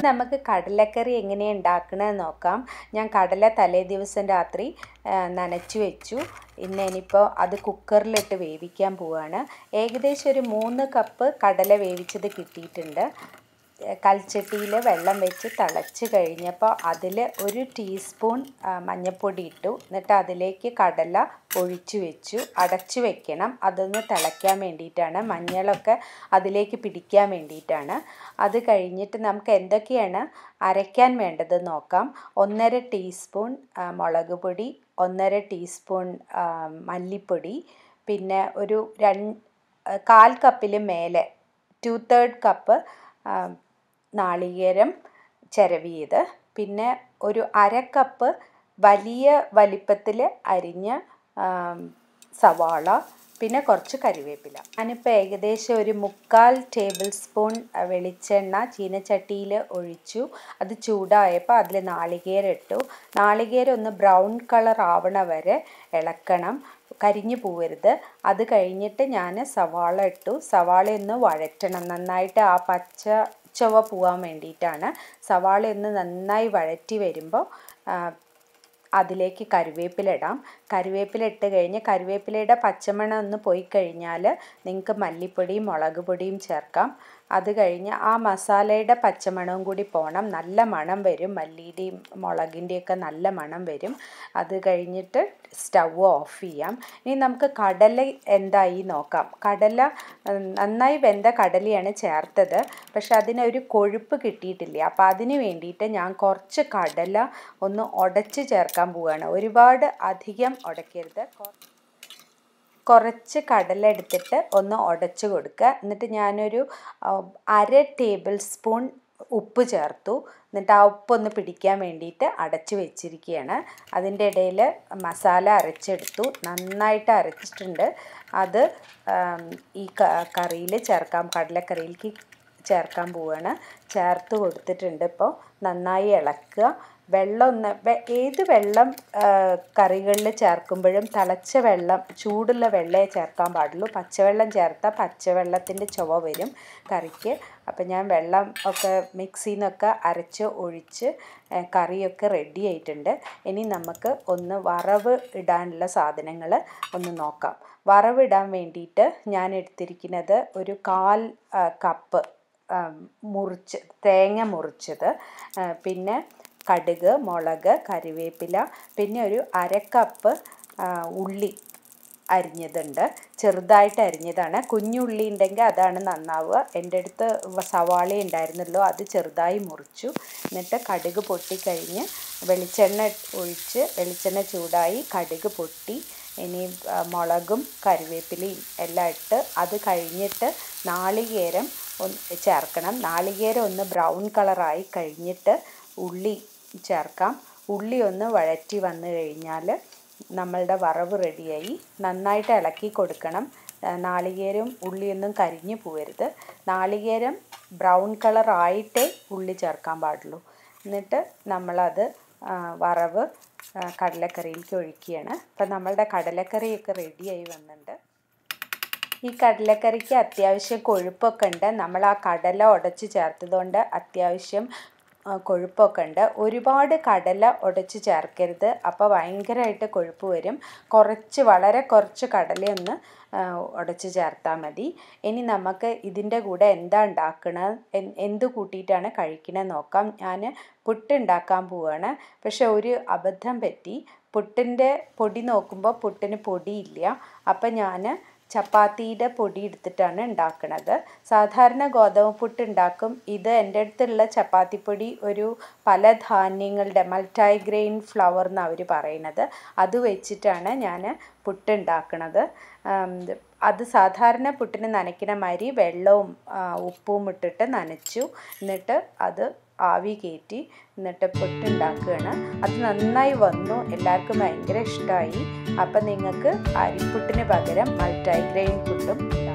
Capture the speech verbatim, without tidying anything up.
നമുക്ക് കടലക്കറി എങ്ങനെയാണ് ഉണ്ടാക്കണമെന്ന് നോക്കാം. ഞാൻ കടല തലേ ദിവസം രാത്രി നനച്ചു വെച്ചു. ഇന്ന് ഇനിയിപ്പോൾ അത് കുക്കറിലിട്ട് വേവിക്കാൻ പോവുകയാണ്. ഏകദേശം ഒരു മൂന്ന് കപ്പ് കടല വേവിച്ചത് കിട്ടിയിട്ടുണ്ട്. കൽച്ചട്ടിയിൽ വെള്ളം വെച്ച് തിളച്ച് കഴിഞ്ഞപ്പോൾ അതിൽ ഒരു ടീസ്പൂൺ മഞ്ഞൾപ്പൊടി ഇട്ടു. എന്നിട്ട് അതിലേക്ക് കടല ഒഴിച്ചു വെച്ചു. അടച്ചു വെക്കണം. അതൊന്ന് തിളയ്ക്കാൻ വേണ്ടിയിട്ടാണ്. മഞ്ഞളൊക്കെ അതിലേക്ക് പിടിക്കാൻ വേണ്ടിയിട്ടാണ്. അത് കഴിഞ്ഞിട്ട് നമുക്ക് എന്തൊക്കെയാണ് അരയ്ക്കാൻ വേണ്ടത് നോക്കാം. ഒന്നര ടീസ്പൂൺ മുളക് പൊടി, ഒന്നര ടീസ്പൂൺ മല്ലിപ്പൊടി, പിന്നെ ഒരു രണ്ട് കാൽ കപ്പിന് മേലെ ടു തേർഡ് കപ്പ് നാളികേരം ചിരവിയത്, പിന്നെ ഒരു അര കപ്പ് വലിയ വലിപ്പത്തിൽ അരിഞ്ഞ സവാള, പിന്നെ കുറച്ച് കറിവേപ്പില. ഞാനിപ്പോൾ ഏകദേശം ഒരു മുക്കാൽ ടേബിൾ സ്പൂൺ വെളിച്ചെണ്ണ ചീനച്ചട്ടിയിൽ ഒഴിച്ചു. അത് ചൂടായപ്പോൾ അതിൽ നാളികേരം ഇട്ടു. നാളികേരം ഒന്ന് ബ്രൗൺ കളർ ആവണ വരെ ഇളക്കണം, കരിഞ്ഞു പോവരുത്. അത് കഴിഞ്ഞിട്ട് ഞാൻ സവാള ഇട്ടു. സവാള ഒന്ന് വഴറ്റണം, നന്നായിട്ട് ആ പച്ച ചുവ പോകാൻ വേണ്ടിയിട്ടാണ്. സവാള ഒന്ന് നന്നായി വഴറ്റി വരുമ്പോൾ അതിലേക്ക് കറിവേപ്പില ഇടാം. കറിവേപ്പില ഇട്ട് കഴിഞ്ഞ് കറിവേപ്പിലയുടെ പച്ചമണം ഒന്ന് പോയി കഴിഞ്ഞാൽ നിങ്ങൾക്ക് മല്ലിപ്പൊടിയും മുളക് പൊടിയും ചേർക്കാം. അത് കഴിഞ്ഞ് ആ മസാലയുടെ പച്ചമണവും കൂടി പോകണം. നല്ല മണം വരും, മല്ലിയുടെയും മുളകിൻ്റെയൊക്കെ നല്ല മണം വരും. അത് കഴിഞ്ഞിട്ട് സ്റ്റവ് ഓഫ് ചെയ്യാം. ഇനി നമുക്ക് കടല എന്തായി നോക്കാം. കടല നന്നായി വെന്ത കടലയാണ് ചേർത്തത്, പക്ഷെ അതിനൊരു കൊഴുപ്പ് കിട്ടിയിട്ടില്ല. അപ്പോൾ അതിന് വേണ്ടിയിട്ട് ഞാൻ കുറച്ച് കടല ഒന്ന് ഉടച്ച് ചേർക്കാൻ പോവുകയാണ്. ഒരുപാട് അധികം ഉടയ്ക്കരുത്. കുറച്ച് കടല എടുത്തിട്ട് ഒന്ന് ഉടച്ച് കൊടുക്കുക. എന്നിട്ട് ഞാനൊരു അര ടേബിൾ സ്പൂൺ ഉപ്പ് ചേർത്തു. എന്നിട്ട് ആ ഉപ്പൊന്ന് പിടിക്കാൻ വേണ്ടിയിട്ട് അടച്ച് വെച്ചിരിക്കുകയാണ്. അതിൻ്റെ ഇടയിൽ മസാല അരച്ചെടുത്തു, നന്നായിട്ട് അരച്ചിട്ടുണ്ട്. അത് ഈ കറിയിൽ ചേർക്കാം, കടലക്കറിയിലേക്ക് ചേർക്കാൻ പോവുകയാണ്. ചേർത്ത് കൊടുത്തിട്ടുണ്ട്. ഇപ്പോൾ നന്നായി ഇളക്കുക. വെള്ളം ഒന്ന് ഏത് വെള്ളം കറികളിൽ ചേർക്കുമ്പോഴും തിളച്ച വെള്ളം, ചൂടുള്ള വെള്ളമേ ചേർക്കാൻ പാടുള്ളൂ. പച്ചവെള്ളം ചേർത്താൽ പച്ചവെള്ളത്തിൻ്റെ ചുവ വരും കറിക്ക്. അപ്പം ഞാൻ വെള്ളം ഒക്കെ മിക്സിയിൽ നിന്നൊക്കെ അരച്ച് ഒഴിച്ച് കറിയൊക്കെ റെഡി ആയിട്ടുണ്ട്. ഇനി നമുക്ക് ഒന്ന് വറവ് ഇടാനുള്ള സാധനങ്ങൾ ഒന്ന് നോക്കാം. വറവ് ഇടാൻ വേണ്ടിയിട്ട് ഞാൻ എടുത്തിരിക്കുന്നത് ഒരു കാൽ കപ്പ് മുറിച്ച് തേങ്ങ മുറിച്ചത്, പിന്നെ കടുക്, മുളക്, കറിവേപ്പില, പിന്നെ ഒരു അര കപ്പ് ഉള്ളി അരിഞ്ഞതുണ്ട്. ചെറുതായിട്ട് അരിഞ്ഞതാണ്. കുഞ്ഞുള്ളി ഉണ്ടെങ്കിൽ അതാണ് നന്നാവുക. എൻ്റെ അടുത്ത് സവാള ഉണ്ടായിരുന്നല്ലോ, അത് ചെറുതായി മുറിച്ചു. എന്നിട്ട് കടുക് പൊട്ടിക്കഴിഞ്ഞ് വെളിച്ചെണ്ണ ഒഴിച്ച്, വെളിച്ചെണ്ണ ചൂടായി കടുക് പൊട്ടി. ഇനി മുളകും കറിവേപ്പിലയും എല്ലാം ഇട്ട് അത് കഴിഞ്ഞിട്ട് നാളികേരം ഒന്ന് ചേർക്കണം. നാളികേരം ഒന്ന് ബ്രൗൺ കളറായി കഴിഞ്ഞിട്ട് ഉള്ളി ചേർക്കാം. ഉള്ളി ഒന്ന് വഴറ്റി വന്നു കഴിഞ്ഞാൽ നമ്മളുടെ വറവ് റെഡിയായി. നന്നായിട്ട് ഇളക്കി കൊടുക്കണം. നാളികേരം ഉള്ളിയൊന്നും കരിഞ്ഞു പോകരുത്. നാളികേരം ബ്രൗൺ കളറായിട്ടേ ഉള്ളി ചേർക്കാൻ പാടുള്ളൂ. എന്നിട്ട് നമ്മളത് വറവ് കടലക്കറിയിലേക്ക് ഒഴിക്കുകയാണ്. അപ്പം നമ്മളുടെ കടലക്കറിയൊക്കെ റെഡിയായി വന്നിട്ടുണ്ട്. ഈ കടലക്കറിക്ക് അത്യാവശ്യം കൊഴുപ്പൊക്കെ ഉണ്ട്. നമ്മൾ ആ കടല ഉടച്ച് ചേർത്തതുകൊണ്ട് അത്യാവശ്യം കൊഴുപ്പൊക്കെ ഉണ്ട്. ഒരുപാട് കടല ഉടച്ച് ചേർക്കരുത്, അപ്പോൾ ഭയങ്കരമായിട്ട് കൊഴുപ്പ് വരും. കുറച്ച്, വളരെ കുറച്ച് കടലയൊന്ന് ഉടച്ച് ചേർത്താൽ മതി. ഇനി നമുക്ക് ഇതിൻ്റെ കൂടെ എന്താ ഉണ്ടാക്കണത്, എന്ത് കൂട്ടിയിട്ടാണ് കഴിക്കണമെന്ന് നോക്കാം. ഞാൻ പുട്ട് ഉണ്ടാക്കാൻ പോവുകയാണ്. പക്ഷെ ഒരു അബദ്ധം പറ്റി. പുട്ടിൻ്റെ പൊടി നോക്കുമ്പോൾ പുട്ടിന് പൊടിയില്ല. അപ്പം ഞാൻ ചപ്പാത്തിയുടെ പൊടി എടുത്തിട്ടാണ് ഉണ്ടാക്കുന്നത്. സാധാരണ ഗോതമ്പ് പുട്ട് ഉണ്ടാക്കും. ഇത് എൻ്റെ അടുത്തുള്ള ചപ്പാത്തിപ്പൊടി ഒരു പല ധാന്യങ്ങളുടെ മൾട്ടിഗ്രെയിൻ ഫ്ലവർ എന്നാണ് അവർ പറയുന്നത്. അത് വെച്ചിട്ടാണ് ഞാൻ പുട്ട് ഉണ്ടാക്കുന്നത്. അത് സാധാരണ പുട്ടിന് നനയ്ക്കണ മാതിരി വെള്ളവും ഉപ്പും ഇട്ടിട്ട് നനച്ചു. എന്നിട്ട് അത് ആവി കയറ്റി എന്നിട്ട് പുട്ടുണ്ടാക്കുകയാണ്. അത് നന്നായി വന്നു, എല്ലാവർക്കും ഭയങ്കര ഇഷ്ടമായി. അപ്പം നിങ്ങൾക്ക് അരിപ്പുട്ടിന് പകരം മൾട്ടിഗ്രെയിൻ പുട്ടും